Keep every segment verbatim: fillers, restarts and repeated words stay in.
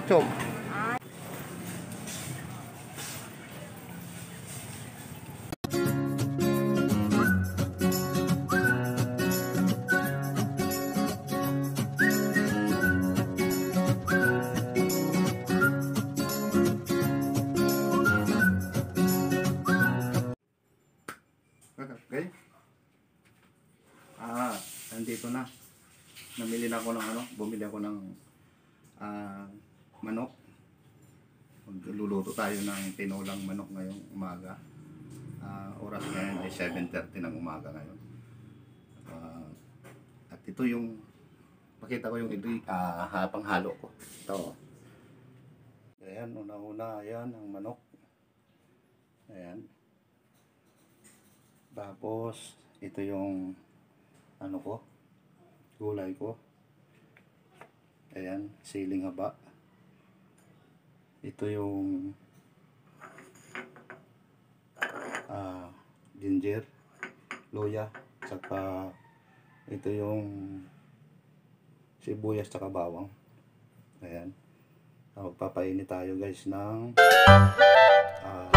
ketchup. Okay. Ah, nandito na. Namili na ako ng ano, bumili ako ng uh, manok. Magluluto tayo ng tinulang manok ngayong umaga. Uh, oras ngayon ay seven thirty ng umaga ngayon. Uh, at ito yung pakita ko yung uh, hapang halo ko. Ito. Ayan, una-una, ayan ang manok. Ayan. Tapos ito yung ano ko, gulay ko. Ayan, siling haba. Ito yung uh, ginger, luya, saka ito yung sibuyas saka bawang. Ayan. Magpapainit tayo guys ng uh,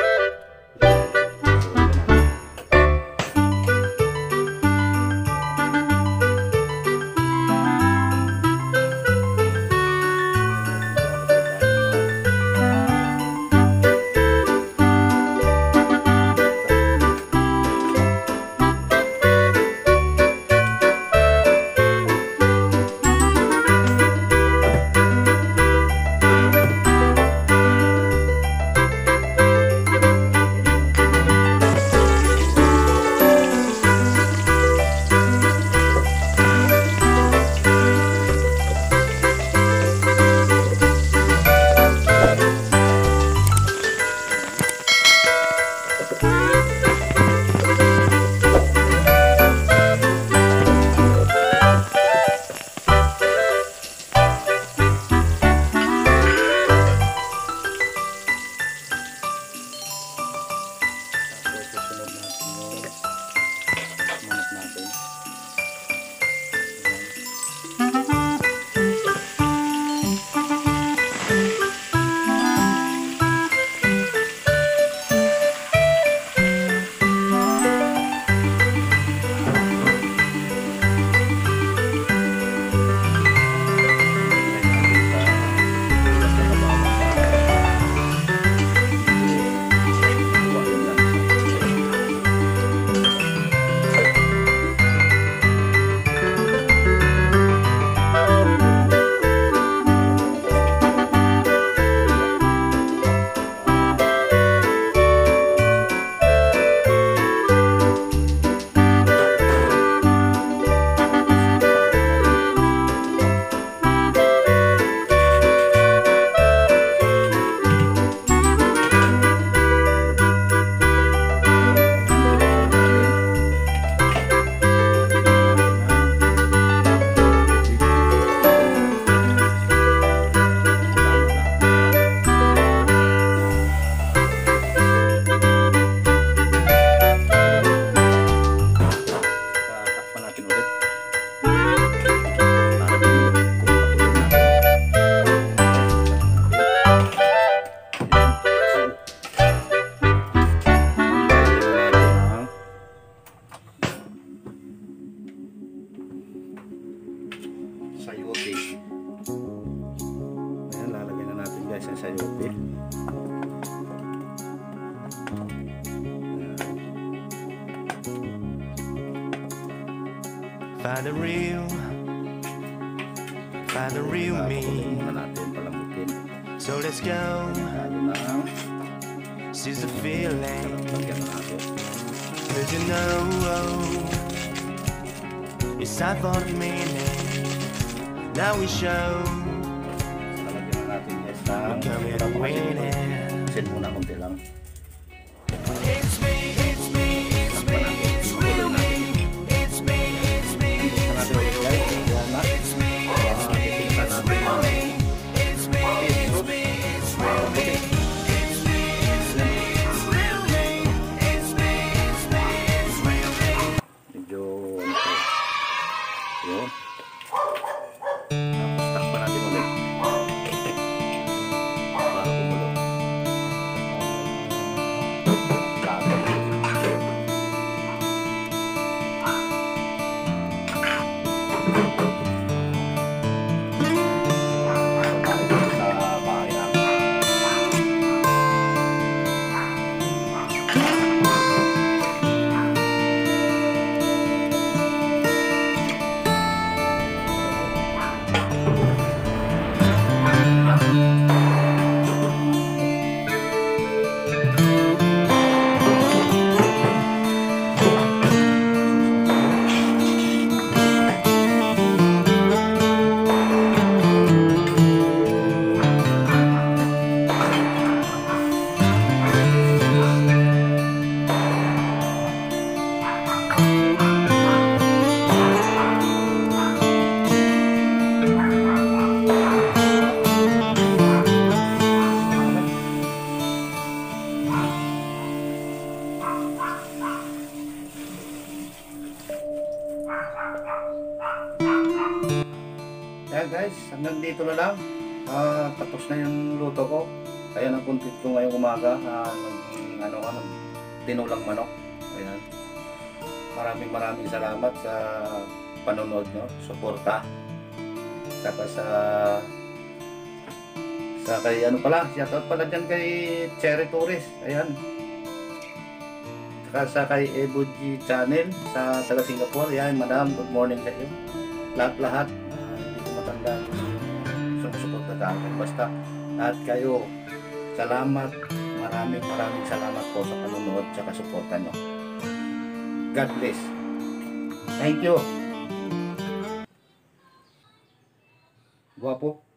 sayote. Ayan, lalagyan na natin guys ang sayote. Find the real, find the real me. So let's go, seize the feeling. Cause you know it's time for the meaning. Now we show we're coming and winning. Sit muna konti lang. It's me, it's me, it's me, it's real me. It's me, it's me, it's real me. It's me, it's me, it's real me. It's me, it's me, it's real me. It's me, it's me, it's real me. It's me, it's me, it's real me. Medyo yun. Tapos takpan natin ulit. hanggang dito na lang. Ah, tapos na yung luto ko. Ayan ang content ko ngayong umaga. Ah, naging ano ano, tinulang manok. Ayan. Maraming maraming salamat sa panonood nyo, suporta. Saka sa sa kay ano pala, shoutout pala dyan kay Cherry Torres. Ayan. Saka sa kay Eboji Channel sa taga Singapore. Ayan, madam, good morning sa iyo. Lahat-lahat, ah, hindi ko matanda yung sumusuporta sa akin. Basta lahat kayo, salamat. Maraming maraming salamat po sa panonood at suporta nyo. God bless. Thank you. Guwapo.